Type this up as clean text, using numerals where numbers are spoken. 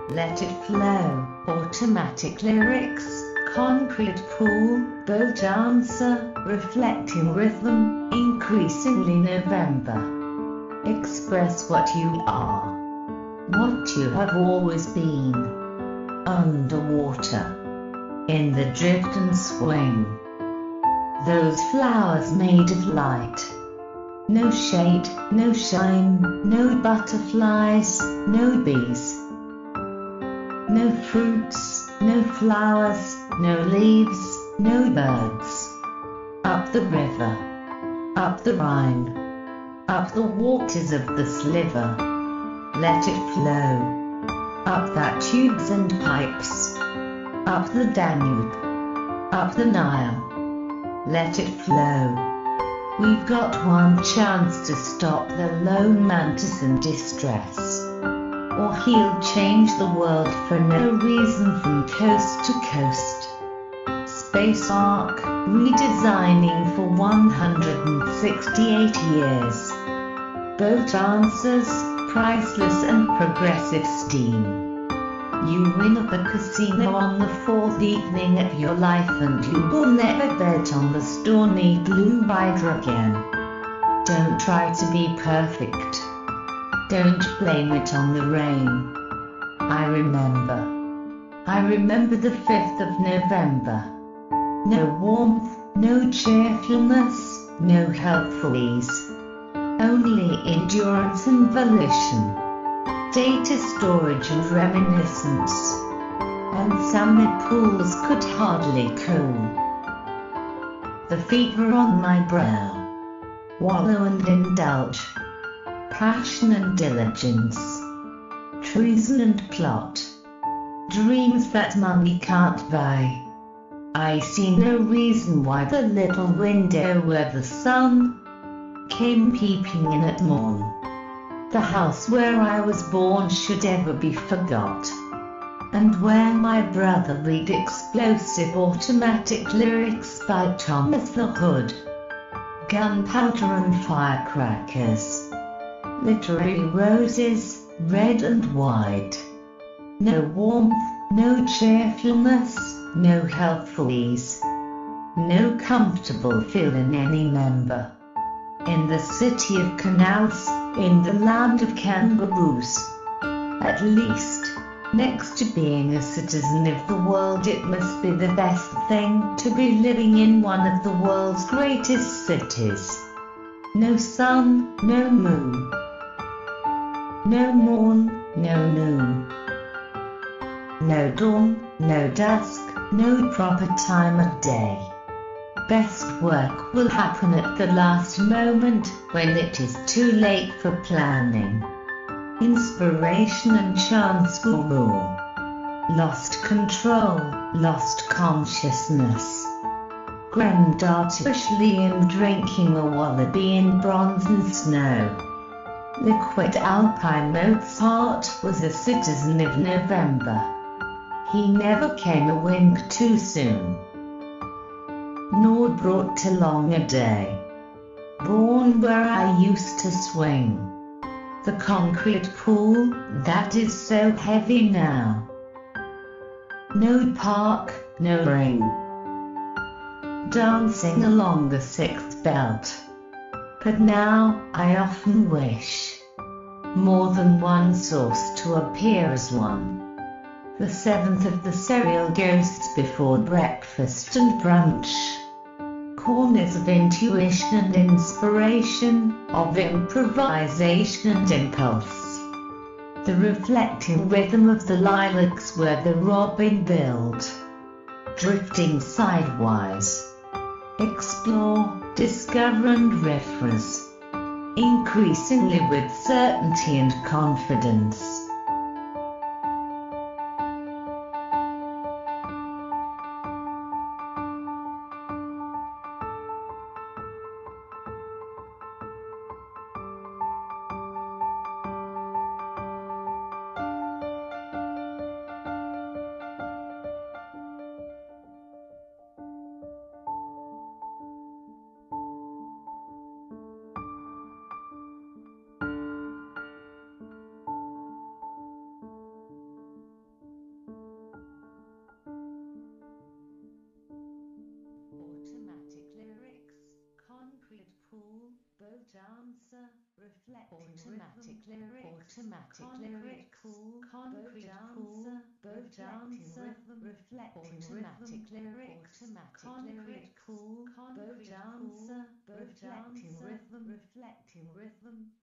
let it flow. Automatic lyrics, concrete pool, boat dancer, reflecting rhythm, increasingly November. Express what you are, what you have always been. Underwater, in the drift and swing. Those flowers made of light. No shade, no shine, no butterflies, no bees. No fruits, no flowers, no leaves, no birds. Up the river, up the Rhine, up the waters of the sliver. Let it flow. Up that tubes and pipes. Up the Danube, up the Nile. Let it flow. We've got one chance to stop the lone mantis in distress. Or he'll change the world for no reason from coast to coast. Space Ark, redesigning for 168 years. Boat answers, priceless and progressive steam. You win at the casino on the fourth evening of your life, and you will never bet on the stormy blue rider again. Don't try to be perfect. Don't blame it on the rain. I remember the 5th of November. No warmth, no cheerfulness, no helpful ease. Only endurance and volition. Data storage and reminiscence. And summer pools could hardly cool the fever on my brow. Wallow and indulge. Passion and diligence. Treason and plot. Dreams that money can't buy. I see no reason why the little window where the sun came peeping in at morn, the house where I was born, should ever be forgot. And where my brother read explosive automatic lyrics by Thomas the Hood. Gunpowder and firecrackers. Literary roses, red and white. No warmth, no cheerfulness, no helpful ease. No comfortable feel in any member. In the city of canals, in the land of kangaroos. At least, next to being a citizen of the world, it must be the best thing to be living in one of the world's greatest cities. No sun, no moon. No morn, no noon. No dawn, no dusk, no proper time of day. Best work will happen at the last moment, when it is too late for planning. Inspiration and chance will rule. Lost control, lost consciousness. Grand artificially in drinking a wallaby in bronze and snow. Liquid Alpine Mozart was a citizen of November. He never came a wink too soon, nor brought along a day. Born where I used to swing. The concrete pool, that is so heavy now. No park, no ring. Dancing along the sixth belt. But now, I often wish more than one source to appear as one. The seventh of the serial ghosts before breakfast and brunch. Corners of intuition and inspiration, of improvisation and impulse. The reflecting rhythm of the lilacs where the robin build. Drifting sidewise. Explore, discover and reference. Increasingly with certainty and confidence. dancer, reflecting automatic lyrics, automatic lyrics, concrete dancer, bow dancer, reflecting automatic lyrics, automatic lyrics, bow dancer, reflecting rhythm, reflecting rhythm.